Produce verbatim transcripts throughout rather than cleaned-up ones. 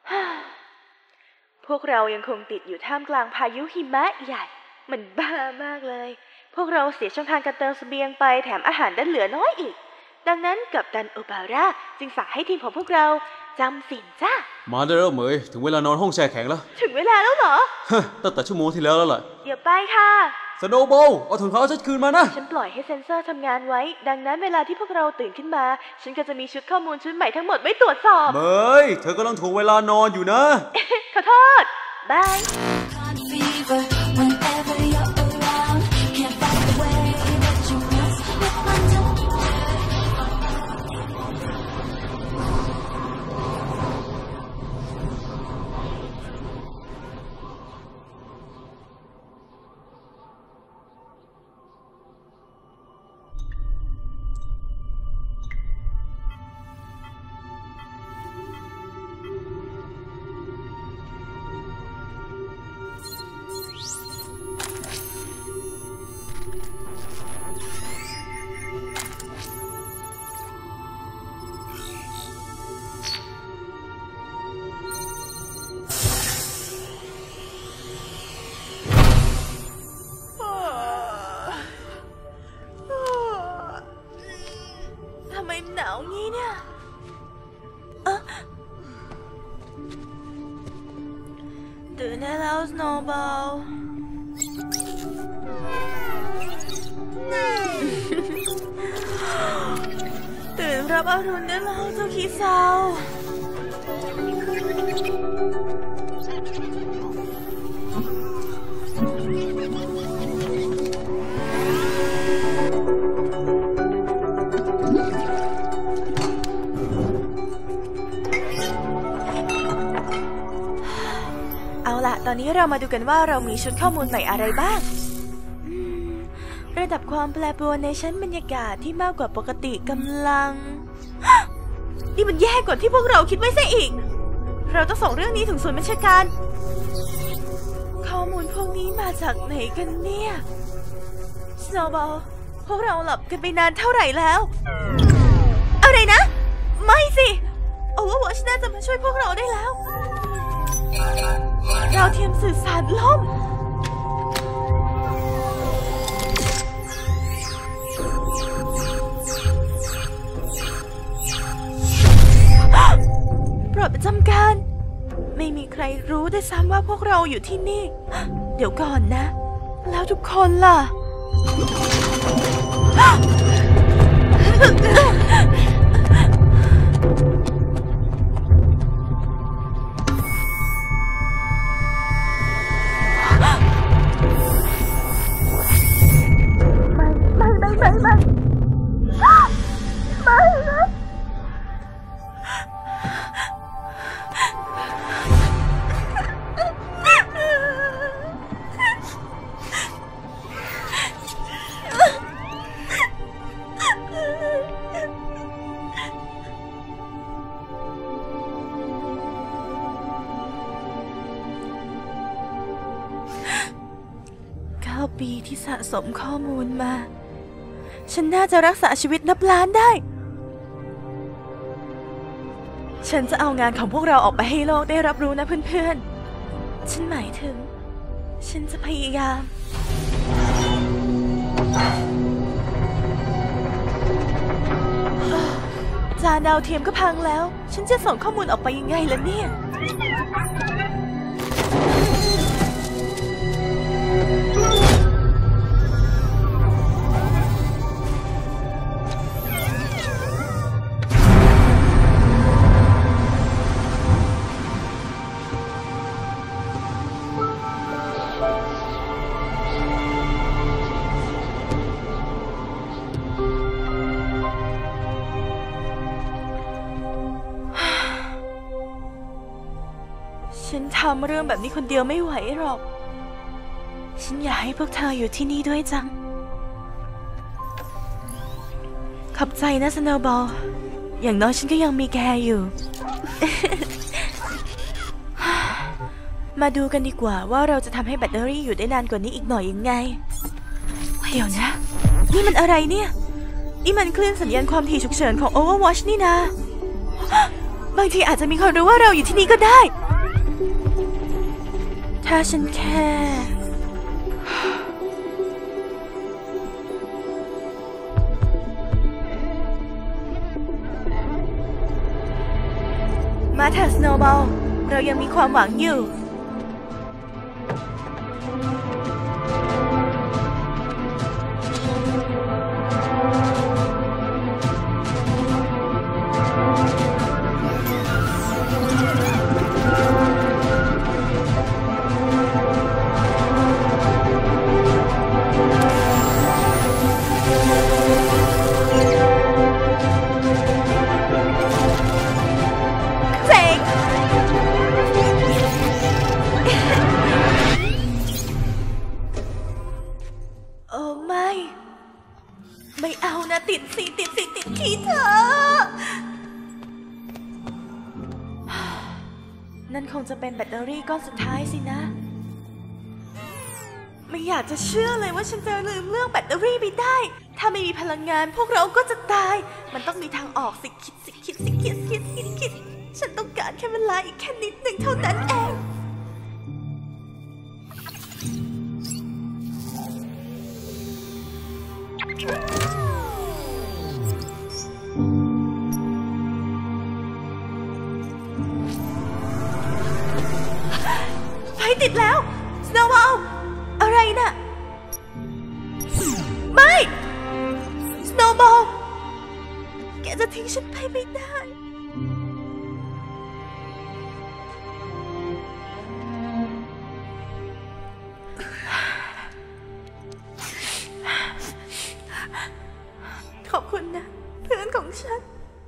พวกเรายังคงติดอยู่ท่ามกลางพายุหิมะใหญ่มันบ้ามากเลยพวกเราเสียช่องทางการเติมเสบียงไปแถมอาหารดันเหลือน้อยอีกดังนั้นกัปตันโอบาร่าจึงฝากให้ทีมของพวกเราจำสินจ้ามาได้แล้วเหมยถึงเวลานอนห้องแช่แข็งแล้วถึงเวลาแล้วเหรอตั้งแต่ชั่วโมงที่แล้วแล้วล่ะเดี๋ยวไปค่ะสโนว์บอลเอาถุงเท้าฉันคืนมานะฉันปล่อยให้เซ็นเซอร์ทำงานไว้ดังนั้นเวลาที่พวกเราตื่นขึ้นมาฉันก็จะมีชุดข้อมูลชุดใหม่ทั้งหมดไว้ตรวจสอบเมยเธอกำลังถูกเวลานอนอยู่นะขอโทษบายหนาวงี้เนี่ยตื่นได้แล้วสโนว์บอลตื่นรับอรุณได้แล้วเจ้าขี้เศร้าตอนนี้เรามาดูกันว่าเรามีชุดข้อมูลใหม่อะไรบ้างระดับความแปรปรวนในชั้นบรรยากาศที่มากกว่าปกติกำลังนี่มันแย่กว่าที่พวกเราคิดไว้ซะอีกเราต้องส่งเรื่องนี้ถึงศูนย์บัญชาการข้อมูลพวกนี้มาจากไหนกันเนี่ยสโนว์บอลพวกเราหลับกันไปนานเท่าไหร่แล้วอะไรนะไม่สิโอเวอร์วอชน่าจะมาช่วยพวกเราได้แล้วดาวเทียมสื่อสารล่มโปรดประจำการไม่มีใครรู้ได้ซ้ำว่าพวกเราอยู่ที่นี่เดี๋ยวก่อนนะแล้วทุกคนล่ะปีที่สะสมข้อมูลมาฉันน่าจะรักษาชีวิตนับล้านได้ฉันจะเอางานของพวกเราออกไปให้โลกได้รับรู้นะเพื่อนๆฉันหมายถึงฉันจะพยายามจานดาวเทียมก็พังแล้วฉันจะส่งข้อมูลออกไปยังไงล่ะเนี่ยฉันทำเรื่องแบบนี้คนเดียวไม่ไหวหรอกฉันอยากให้พวกเธออยู่ที่นี่ด้วยจังขอบใจนะสโนว์บอลอย่างน้อยฉันก็ยังมีแกอยู่ มาดูกันดีกว่าว่าเราจะทำให้แบตเตอรี่อยู่ได้นานกว่านี้อีกหน่อยยังไงเดี๋ยวนะนี่มันอะไรเนี่ยนี่มันคลื่นสัญญาณความถี่ฉุกเฉินของ Overwatch นี่นะบางทีอาจจะมีคนรู้ว่าเราอยู่ที่นี่ก็ได้ถ้าฉันแค่มาเถอะสโนว์บอลเรายังมีความหวังอยู่ไม่เอานะติดสิติดสิติดขี้เธอนั่นคงจะเป็นแบตเตอรี่ก้อนสุดท้ายสินะไม่อยากจะเชื่อเลยว่าฉันจะลืมเรื่องแบตเตอรี่ไปได้ถ้าไม่มีพลังงานพวกเราก็จะตายมันต้องมีทางออกสิคิดสิคิดสิคิดคิดคิดคิดฉันต้องการแค่เวลาอีกแค่นิดหนึ่งเท่านั้นเองไฟติดแล้วสโนว์บอลอะไรน่ะไม่สโนว์บอลแกจะทิ้งฉันไปไม่ได้ขอบคุณนะเพื่อนของฉัน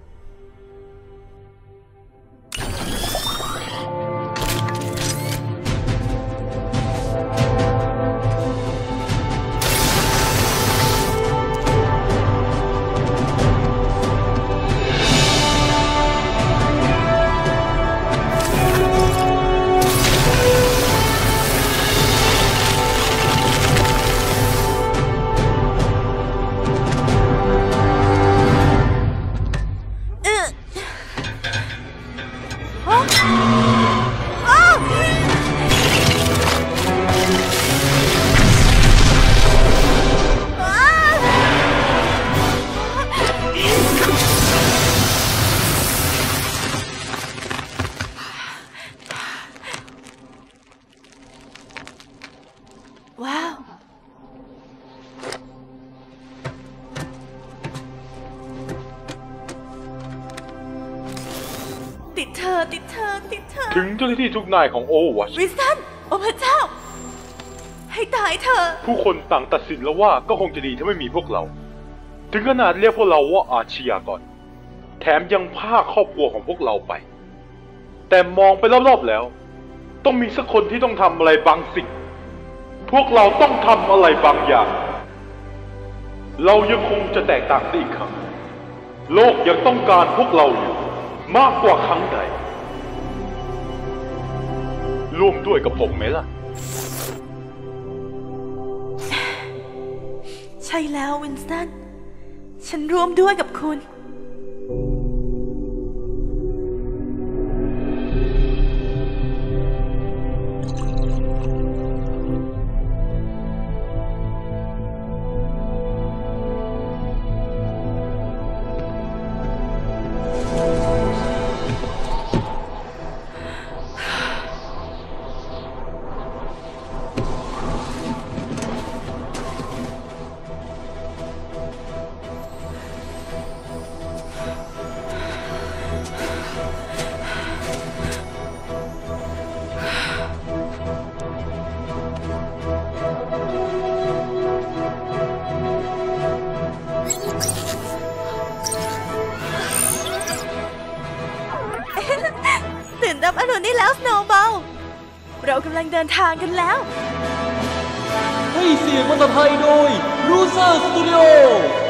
ว้าวติดเธอติดเธอติดเธอถึงเจ้าหน้าที่ทุกนายของโอวัชวินสตันโอ้พระเจ้าให้ตายเธอผู้คนต่างตัดสินแล้วว่าก็คงจะดีถ้าไม่มีพวกเราถึงขนาดเรียกพวกเราว่าอาชญากรแถมยังพาครอบครัวของพวกเราไปแต่มองไปรอบๆแล้วต้องมีสักคนที่ต้องทำอะไรบางสิ่งพวกเราต้องทำอะไรบางอย่างเรายังคงจะแตกต่างได้อีกครั้งโลกยังต้องการพวกเราอยู่มากกว่าครั้งใดร่วมด้วยกับผมไหมล่ะใช่แล้ววินสตันฉันร่วมด้วยกับคุณตื่นรับอรุณได้แล้วสโนว์บอลเรากำลังเดินทางกันแล้วให้เสียงภาษาไทยโดย Loser Studio